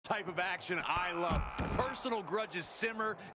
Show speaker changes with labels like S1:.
S1: type of action I love. Personal grudges simmer,